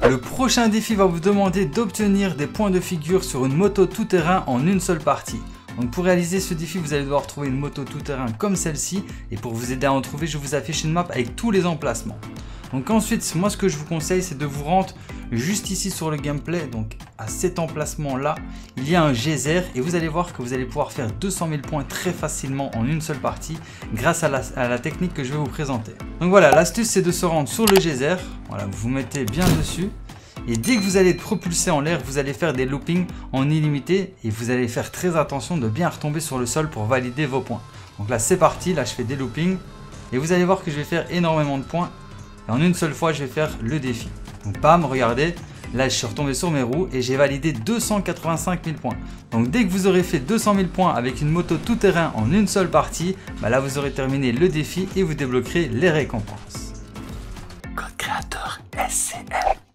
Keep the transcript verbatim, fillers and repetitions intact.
Le prochain défi va vous demander d'obtenir des points de figure sur une moto tout-terrain en une seule partie. Donc pour réaliser ce défi, vous allez devoir trouver une moto tout-terrain comme celle-ci. Et pour vous aider à en trouver, je vous affiche une map avec tous les emplacements. Donc ensuite, moi ce que je vous conseille, c'est de vous rendre juste ici sur le gameplay. Donc à cet emplacement-là, il y a un geyser et vous allez voir que vous allez pouvoir faire deux cent mille points très facilement en une seule partie grâce à la, à la technique que je vais vous présenter. Donc voilà, l'astuce c'est de se rendre sur le geyser. Voilà, vous vous mettez bien dessus. Et dès que vous allez être propulsé en l'air, vous allez faire des loopings en illimité et vous allez faire très attention de bien retomber sur le sol pour valider vos points. Donc là c'est parti, là je fais des loopings et vous allez voir que je vais faire énormément de points et en une seule fois je vais faire le défi. Donc bam, regardez, là je suis retombé sur mes roues et j'ai validé deux cent quatre-vingt-cinq mille points. Donc dès que vous aurez fait deux cent mille points avec une moto tout-terrain en une seule partie, bah là vous aurez terminé le défi et vous débloquerez les récompenses.